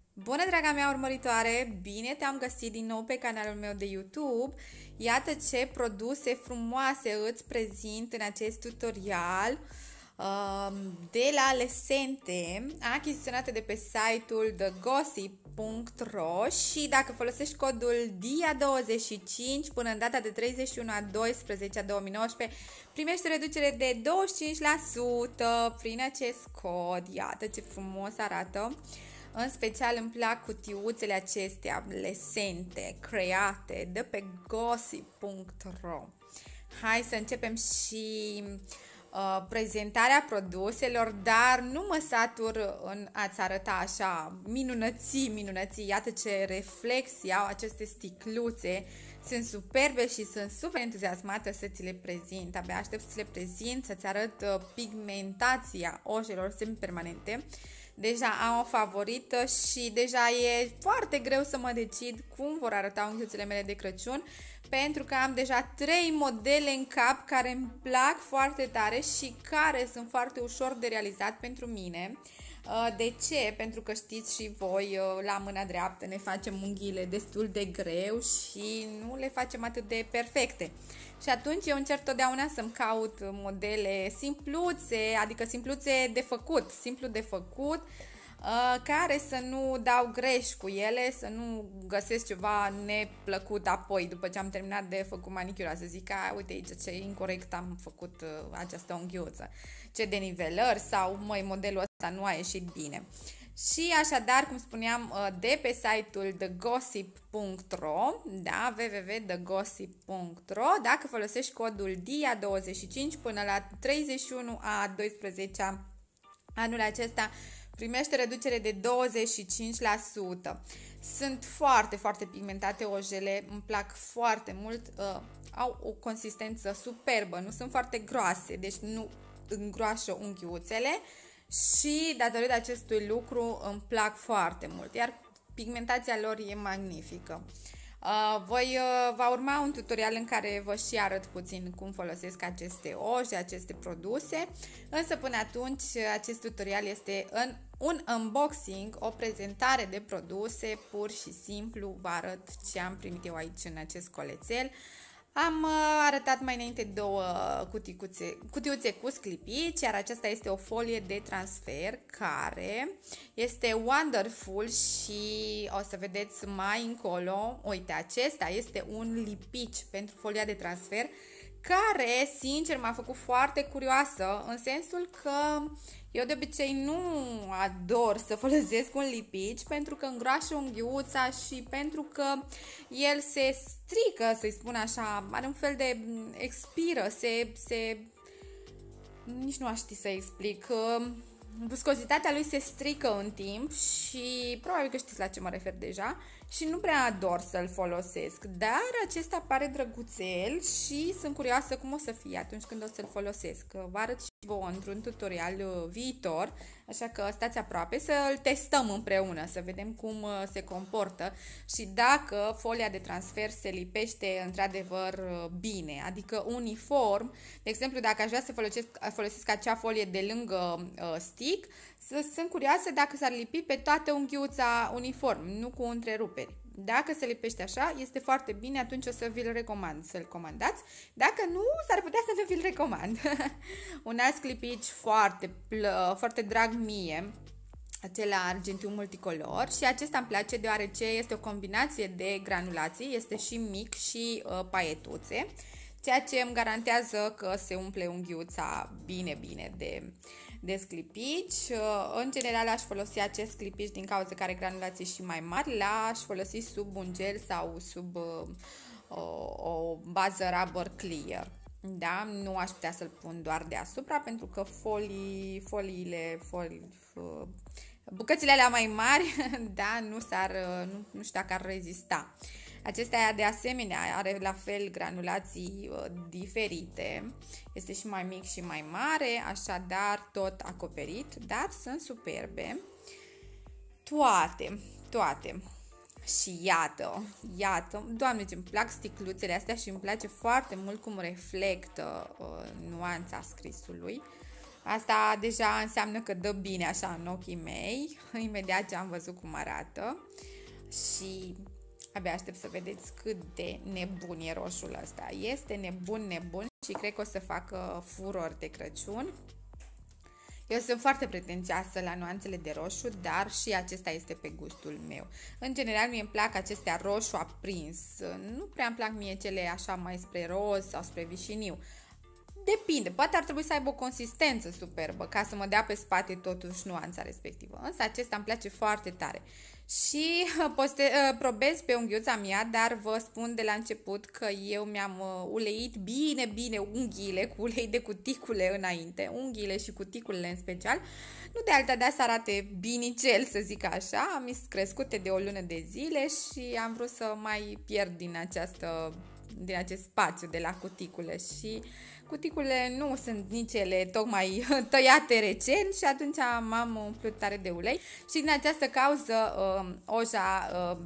Bună, draga mea urmăritoare! Bine te-am găsit din nou pe canalul meu de YouTube. Iată ce produse frumoase îți prezint în acest tutorial de la Lesente, achiziționate de pe site-ul thegossip.ro și dacă folosești codul DIA25 până în data de 31/12/2019 primești o reducere de 25% prin acest cod. Iată ce frumos arată! În special îmi plac cutiuțele acestea Lesente, create de pe gossip.ro. Hai să începem și prezentarea produselor, dar nu mă satur în a-ți arăta așa minunății. Iată ce reflexii au aceste sticluțe. Sunt superbe și sunt super entuziasmată să ți le prezint. Abia aștept să ți le prezint, să-ți arăt pigmentația ojelor semipermanente. Deja am o favorită și deja e foarte greu să mă decid cum vor arăta unghiuțele mele de Crăciun, pentru că am deja 3 modele în cap care îmi plac foarte tare și care sunt foarte ușor de realizat pentru mine. De ce? Pentru că știți și voi, la mâna dreaptă ne facem unghiile destul de greu și nu le facem atât de perfecte. Și atunci eu încerc totdeauna să-mi caut modele simpluțe, adică simpluțe de făcut, simplu de făcut, care să nu dau greș cu ele, să nu găsesc ceva neplăcut apoi, după ce am terminat de făcut manicura, să zic, uite aici ce incorect am făcut această unghiuță, ce denivelări sau, măi, modelul ăsta nu a ieșit bine. Și așadar, cum spuneam, de pe site-ul thegossip.ro, da, www.thegossip.ro, dacă folosești codul DIA25 până la 31/12 anul acesta, primește reducere de 25%. Sunt foarte pigmentate ojele, îmi plac foarte mult, au o consistență superbă, nu sunt foarte groase, deci nu îngroașă unghiuțele și datorită acestui lucru îmi plac foarte mult, iar pigmentația lor e magnifică. Va urma un tutorial în care vă și arăt puțin cum folosesc aceste oje, aceste produse, însă până atunci acest tutorial este un unboxing, o prezentare de produse, pur și simplu vă arăt ce am primit eu aici în acest colețel. Am arătat mai înainte două cutiuțe cu sclipici, iar aceasta este o folie de transfer care este wonderful și o să vedeți mai încolo. Uite, acesta este un lipici pentru folia de transfer care, sincer, m-a făcut foarte curioasă, în sensul că eu de obicei nu ador să folosesc un lipici pentru că îngroașă unghiuța și pentru că el se strică, să-i spun așa, are un fel de expiră, nici nu aș ști să explic. Viscozitatea lui se strică în timp și probabil că știți la ce mă refer deja și nu prea ador să-l folosesc, dar acesta pare drăguțel și sunt curioasă cum o să fie atunci când o să-l folosesc. Vă arăt și vouă într-un tutorial viitor, așa că stați aproape să-l testăm împreună, să vedem cum se comportă și dacă folia de transfer se lipește într-adevăr bine, adică uniform. De exemplu, dacă aș vrea să folosesc acea folie de lângă stick, sunt curioasă dacă s-ar lipi pe toată unghiuța uniform, nu cu întreruperi. Dacă se lipește așa, este foarte bine, atunci o să vi-l recomand să-l comandați. Dacă nu, s-ar putea să nu vi-l recomand. Un alt clipici foarte drag mie, acela argintiu multicolor, și acesta îmi place deoarece este o combinație de granulații, este și mic și paietuțe, ceea ce îmi garantează că se umple unghiuța bine de sclipici. În general aș folosi acest sclipici din cauza că are granulații și mai mari, l-aș folosi sub un gel sau sub o bază rubber clear. Da? Nu aș putea să-l pun doar deasupra pentru că bucățile alea mai mari, da, nu știu dacă ar rezista. Acesta de asemenea are la fel granulații diferite, este și mai mic și mai mare, așadar tot acoperit, dar sunt superbe toate. Și iată, Doamne, ce-mi plac sticluțele astea și îmi place foarte mult cum reflectă nuanța scrisului. Asta deja înseamnă că dă bine așa în ochii mei, imediat ce am văzut cum arată. Și abia aștept să vedeți cât de nebun e roșul ăsta. Este nebun și cred că o să facă furori de Crăciun. Eu sunt foarte pretențioasă la nuanțele de roșu, dar și acesta este pe gustul meu. În general, mie îmi plac acestea roșu aprins. Nu prea îmi plac mie cele așa mai spre roz sau spre vișiniu. Depinde, poate ar trebui să aibă o consistență superbă ca să mă dea pe spate totuși nuanța respectivă. Însă acesta îmi place foarte tare. Și probez pe unghiuța mea, dar vă spun de la început că eu mi-am uleit bine unghiile cu ulei de cuticule înainte, unghiile și cuticulele în special, nu de alta de să arate binicel, să zic așa, am crescute de o lună de zile și am vrut să mai pierd din acest spațiu de la cuticule și cuticulele nu sunt nici ele tocmai tăiate recent și atunci m-am umplut tare de ulei și din această cauză oja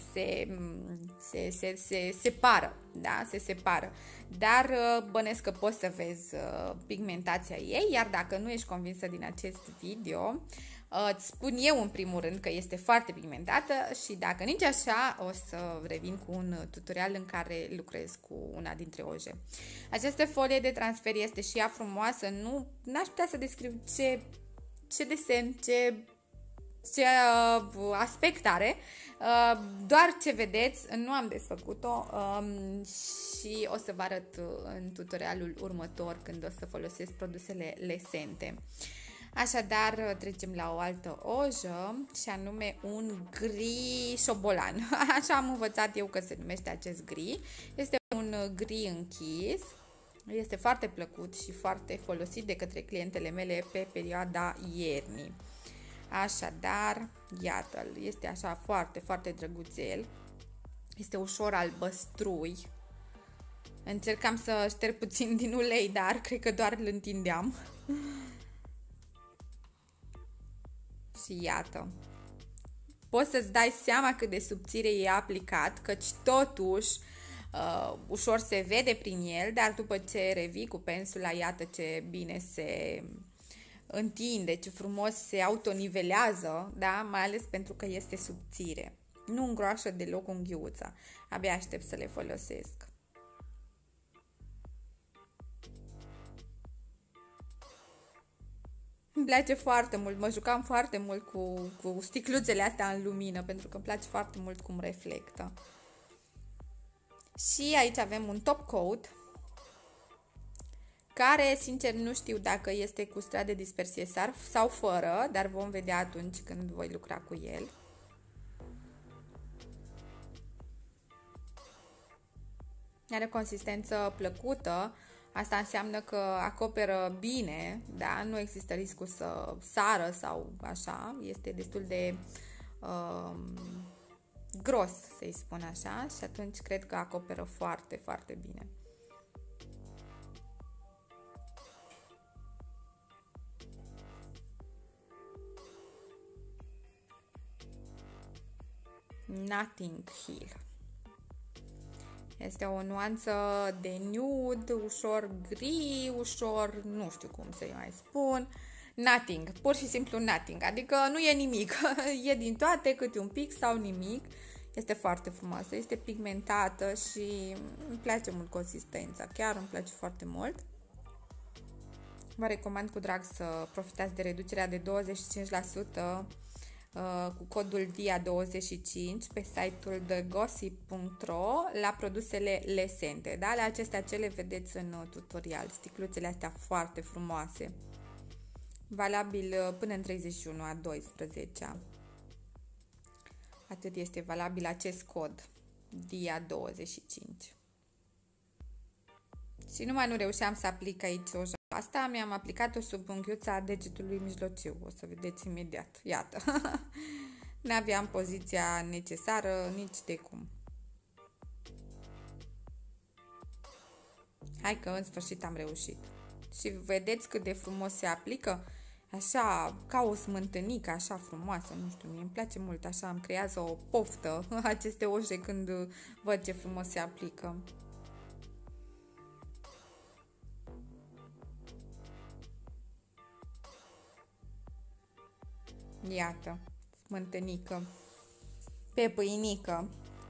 se separă, da? Se separă. Dar bănesc că poți să vezi pigmentația ei, iar dacă nu ești convinsă din acest video, îți spun eu în primul rând că este foarte pigmentată și dacă nici așa o să revin cu un tutorial în care lucrez cu una dintre oje. Această folie de transfer este și ea frumoasă, n-aș putea să descriu ce desen, ce aspect are, doar ce vedeți, nu am desfăcut-o și o să vă arăt în tutorialul următor când o să folosesc produsele Lesente. Așadar, trecem la o altă ojă și anume un gri șobolan. Așa am învățat eu că se numește acest gri. Este un gri închis. Este foarte plăcut și foarte folosit de către clientele mele pe perioada iernii. Așadar, iată-l, este așa foarte drăguțel. Este ușor albăstrui. Încercam să șterg puțin din ulei, dar cred că doar îl întindeam. Și iată, poți să-ți dai seama cât de subțire e aplicat, căci totuși ușor se vede prin el, dar după ce revii cu pensula, iată ce bine se întinde, ce frumos se autonivelează, da? Mai ales pentru că este subțire. Nu îngroașă deloc unghiuța. Abia aștept să le folosesc. Îmi place foarte mult, mă jucam foarte mult cu sticluțele astea în lumină, pentru că îmi place foarte mult cum reflectă. Și aici avem un top coat, care, sincer, nu știu dacă este cu strat de dispersie sau fără, dar vom vedea atunci când voi lucra cu el. Are o consistență plăcută. Asta înseamnă că acoperă bine, da? Nu există riscul să sară sau așa, este destul de gros, să-i spun așa, și atunci cred că acoperă foarte bine. Notting Hill. Este o nuanță de nude, ușor gri, ușor, nu știu cum să-i mai spun, nothing, pur și simplu nothing, adică nu e nimic, e din toate, câte un pic sau nimic. Este foarte frumoasă, este pigmentată și îmi place mult consistența, chiar îmi place foarte mult. Vă recomand cu drag să profitați de reducerea de 25% cu codul DIA25 pe site-ul thegossip.ro la produsele Lesente. Da? La acestea ce le vedeți în tutorial, sticluțele astea foarte frumoase. Valabil până în 31/12. Atât este valabil acest cod DIA25. Și numai nu reușeam să aplic aici oja asta, mi-am aplicat-o sub unghiuța degetului mijlociu. O să vedeți imediat. Iată. N-aveam poziția necesară nici de cum. Hai că în sfârșit am reușit. Și vedeți cât de frumos se aplică? Așa, ca o smântânică, așa frumoasă, nu știu, mie îmi place mult, așa îmi creează o poftă aceste oje când văd ce frumos se aplică. Iată, smântânică, pe pâinică.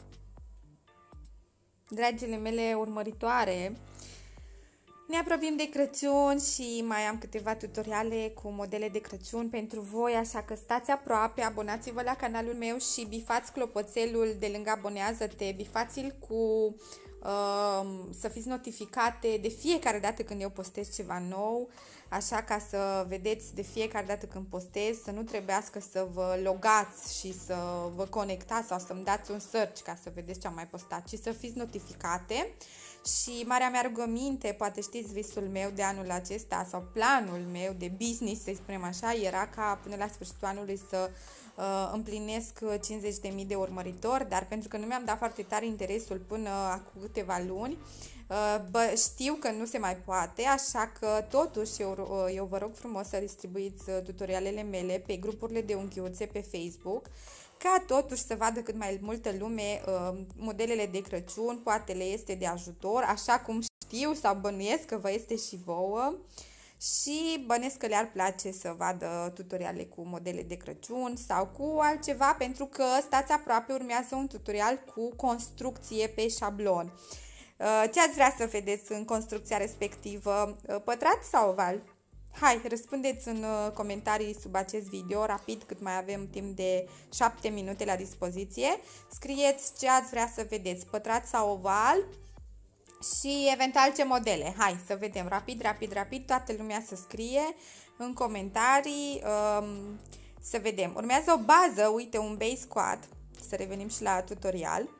Dragile mele urmăritoare, ne apropiem de Crăciun și mai am câteva tutoriale cu modele de Crăciun pentru voi, așa că stați aproape, abonați-vă la canalul meu și bifați clopoțelul de lângă abonează-te, bifați-l cu să fiți notificate de fiecare dată când eu postez ceva nou, așa ca să vedeți de fiecare dată când postez, să nu trebuiască să vă logați și să vă conectați sau să-mi dați un search ca să vedeți ce am mai postat, ci să fiți notificate. Și marea mea rugăminte, poate știți visul meu de anul acesta sau planul meu de business, să-i spunem așa, era ca până la sfârșitul anului să împlinesc 50.000 de urmăritori, dar pentru că nu mi-am dat foarte tare interesul până acum câteva luni, știu că nu se mai poate, așa că totuși eu vă rog frumos să distribuiți tutorialele mele pe grupurile de unghiuțe pe Facebook, ca totuși să vadă cât mai multă lume modelele de Crăciun, poate le este de ajutor, așa cum știu sau bănuiesc că vă este și vouă și bănuiesc că le-ar place să vadă tutoriale cu modele de Crăciun sau cu altceva, pentru că stați aproape, urmează un tutorial cu construcție pe șablon. Ce ați vrea să vedeți în construcția respectivă? Pătrat sau oval? Hai, răspundeți în comentarii sub acest video, rapid, cât mai avem timp de 7 minute la dispoziție. Scrieți ce ați vrea să vedeți, pătrat sau oval și eventual ce modele. Hai să vedem, rapid, toată lumea să scrie în comentarii, să vedem. Urmează o bază, uite, un base squat, să revenim și la tutorial.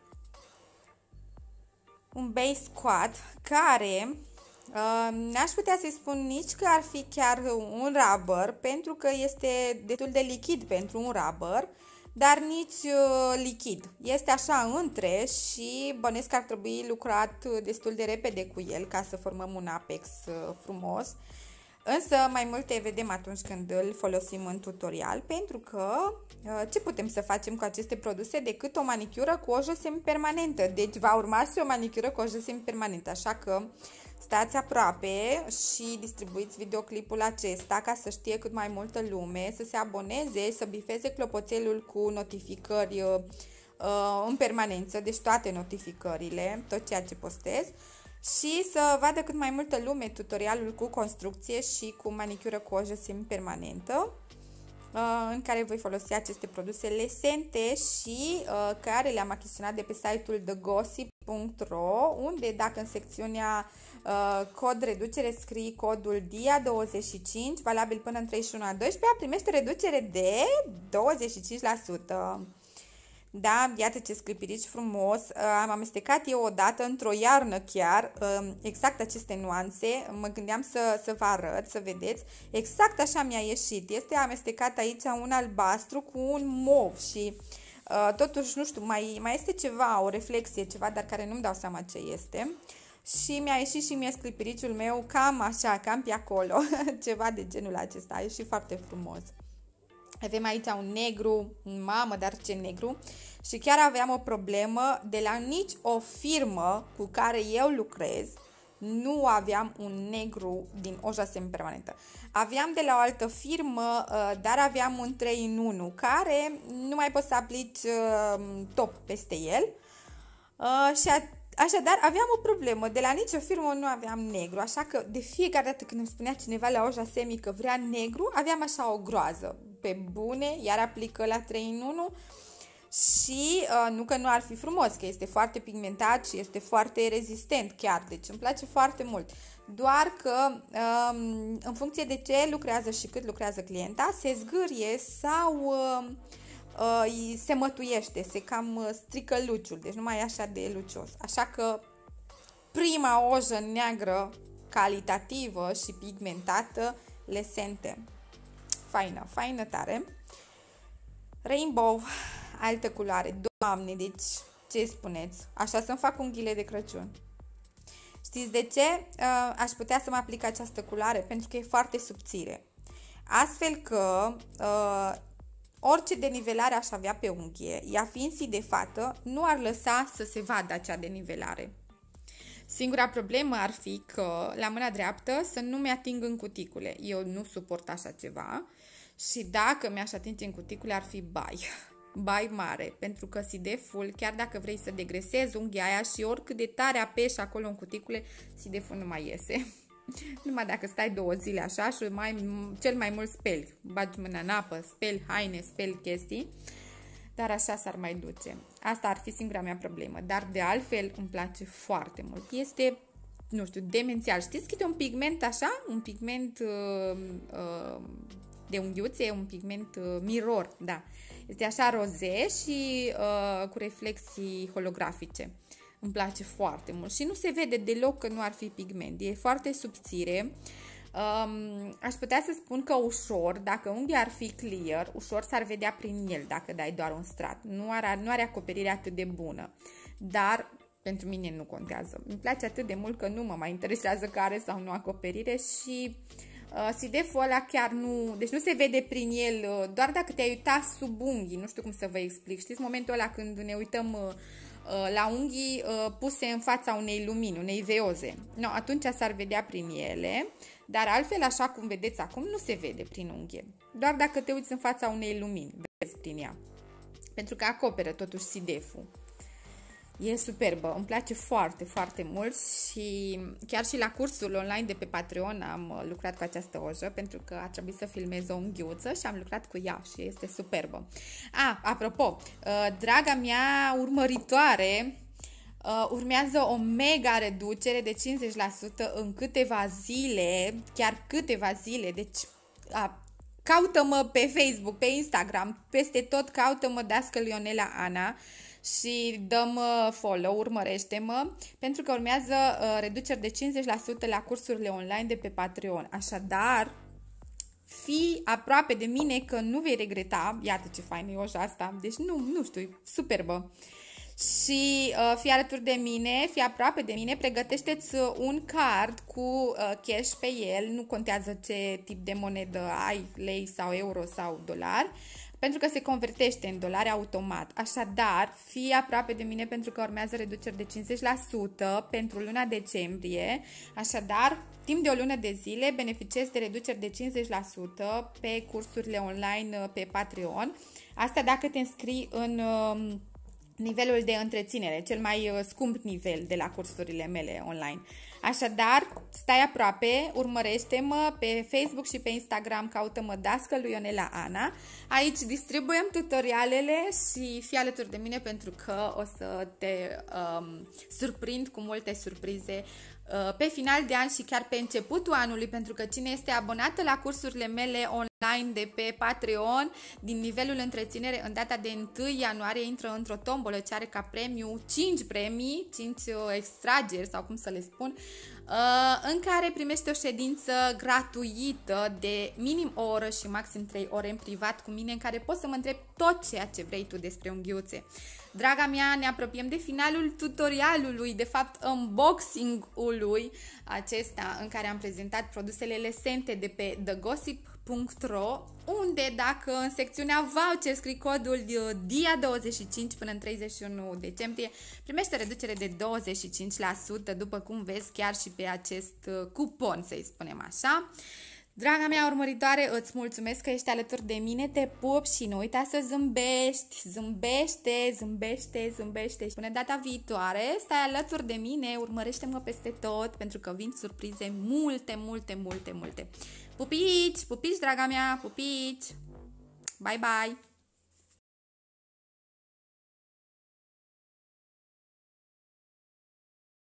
Un base squat care... n-aș putea să-i spun nici că ar fi chiar un rubber, pentru că este destul de lichid pentru un rubber, dar nici lichid. Este așa între și bănesc că ar trebui lucrat destul de repede cu el ca să formăm un apex frumos. Însă mai multe vedem atunci când îl folosim în tutorial, pentru că ce putem să facem cu aceste produse decât o manicură cu ojă semipermanentă. Deci va urma și o manicură cu ojă semipermanentă, așa că stați aproape și distribuiți videoclipul acesta ca să știe cât mai multă lume, să se aboneze, să bifeze clopoțelul cu notificări în permanență, deci toate notificările, tot ceea ce postez, și să vadă cât mai multă lume tutorialul cu construcție și cu manicură cu ojă semipermanentă, în care voi folosi aceste produse lesente și care le-am achiziționat de pe site-ul thegossip.ro, unde dacă în secțiunea cod reducere scrii codul DIA25, valabil până în 31/12, primește reducere de 25%. Da, iată ce sclipirici frumos, am amestecat eu odată într-o iarnă chiar, exact aceste nuanțe, mă gândeam să vă arăt, să vedeți, exact așa mi-a ieșit, este amestecat aici un albastru cu un mov și totuși, nu știu, mai este ceva, o reflexie, ceva, dar care nu-mi dau seama ce este. Și mi-a ieșit și mie sclipiriciul meu cam așa, cam pe acolo, ceva de genul acesta, a ieșit foarte frumos. Avem aici un negru, mamă, dar ce negru, și chiar aveam o problemă, de la nici o firmă cu care eu lucrez, nu aveam un negru din oja semipermanentă. Aveam de la o altă firmă, dar aveam un 3 în 1, care nu mai poți să aplici top peste el și așadar, aveam o problemă, de la nicio firmă nu aveam negru, așa că de fiecare dată când îmi spunea cineva la oja semi că vrea negru, aveam așa o groază, pe bune, iar aplică la 3 în 1 și nu că nu ar fi frumos, că este foarte pigmentat și este foarte rezistent chiar, deci îmi place foarte mult. Doar că în funcție de ce lucrează și cât lucrează clienta, se zgârie sau... se mătuiește, se cam strică luciul, deci nu mai e așa de lucios. Așa că prima ojă neagră, calitativă și pigmentată, lesente. Faină, faină tare. Rainbow, altă culoare. Doamne, deci ce spuneți? Așa să-mi fac unghiile de Crăciun. Știți de ce aș putea să mă aplic această culoare? Pentru că e foarte subțire. Astfel că... orice denivelare aș avea pe unghie, ea fiind si de fată, nu ar lăsa să se vadă acea denivelare. Singura problemă ar fi că la mâna dreaptă să nu mi ating în cuticule. Eu nu suport așa ceva Și dacă mi-aș atinge în cuticule, ar fi bai mare, pentru că sideful, chiar dacă vrei să degresezi unghia aia și oricât de tare apeși acolo în cuticule, sideful nu mai iese. Numai dacă stai 2 zile așa și cel mai mult speli, bagi mâna în apă, speli haine, speli chestii, dar așa s-ar mai duce. Asta ar fi singura mea problemă, dar de altfel îmi place foarte mult. Este, nu știu, demențial. Știți câte un pigment așa? Un pigment de unghiuțe, un pigment mirror, da. Este așa roze și cu reflexii holografice. Îmi place foarte mult și nu se vede deloc că nu ar fi pigment. E foarte subțire. Aș putea să spun că ușor, dacă unghia ar fi clear, ușor s-ar vedea prin el dacă dai doar un strat. Nu are acoperire atât de bună. Dar pentru mine nu contează. Îmi place atât de mult că nu mă mai interesează că are sau nu acoperire și sideful ăla chiar nu... Deci nu se vede prin el, doar dacă te-ai uitat sub unghii, nu știu cum să vă explic. Știți momentul ăla când ne uităm la unghii puse în fața unei lumini, unei veoze. No, atunci s-ar vedea prin ele, dar altfel, așa cum vedeți acum, nu se vede prin unghie. Doar dacă te uiți în fața unei lumini, vezi prin ea. Pentru că acoperă totuși sideful. E superbă, îmi place foarte, foarte mult și chiar și la cursul online de pe Patreon am lucrat cu această ojă pentru că a trebuit să filmez o unghiuță și am lucrat cu ea și este superbă. Apropo, draga mea urmăritoare, urmează o mega reducere de 50% în câteva zile, chiar câteva zile, deci caută-mă pe Facebook, pe Instagram, peste tot caută-mă Dascăl Ionela Ana și dă-mă follow, urmărește-mă, pentru că urmează reduceri de 50% la cursurile online de pe Patreon. Așadar, fii aproape de mine că nu vei regreta. Iată ce faină e oja asta. Deci nu știu, superbă. Și fii alături de mine, fii aproape de mine, pregătește-ți un card cu cash pe el, nu contează ce tip de monedă ai, lei sau euro sau dolar, pentru că se convertește în dolari automat. Așadar, fii aproape de mine pentru că urmează reduceri de 50% pentru luna decembrie. Așadar, timp de o lună de zile beneficiezi de reduceri de 50% pe cursurile online pe Patreon. Asta dacă te înscrii în nivelul de întreținere, cel mai scump nivel de la cursurile mele online. Așadar, stai aproape, urmărește-mă pe Facebook și pe Instagram, caută-mă Dascăl lui Ionela Ana. Aici distribuiem tutorialele și fii alături de mine pentru că o să te surprind cu multe surprize pe final de an și chiar pe începutul anului, pentru că cine este abonată la cursurile mele online de pe Patreon, din nivelul întreținere, în data de 1 ianuarie intră într-o tombolă ce are ca premiu 5 premii, 5 extrageri sau cum să le spun, în care primești o ședință gratuită de minim o oră și maxim 3 ore în privat cu mine, în care poți să mă întrebi tot ceea ce vrei tu despre unghiuțe. Draga mea, ne apropiem de finalul tutorialului, de fapt unboxing-ului acesta în care am prezentat produsele Lesente de pe thegossip.ro, unde dacă în secțiunea voucher scrii codul DIA25 până în 31 decembrie, primește reducere de 25%, după cum vezi chiar și pe acest cupon, să-i spunem așa. Draga mea urmăritoare, îți mulțumesc că ești alături de mine, te pup și nu uita să zâmbești, zâmbește și până data viitoare, stai alături de mine, urmărește-mă peste tot pentru că vin surprize multe. Pupici, draga mea, pupici, bye bye!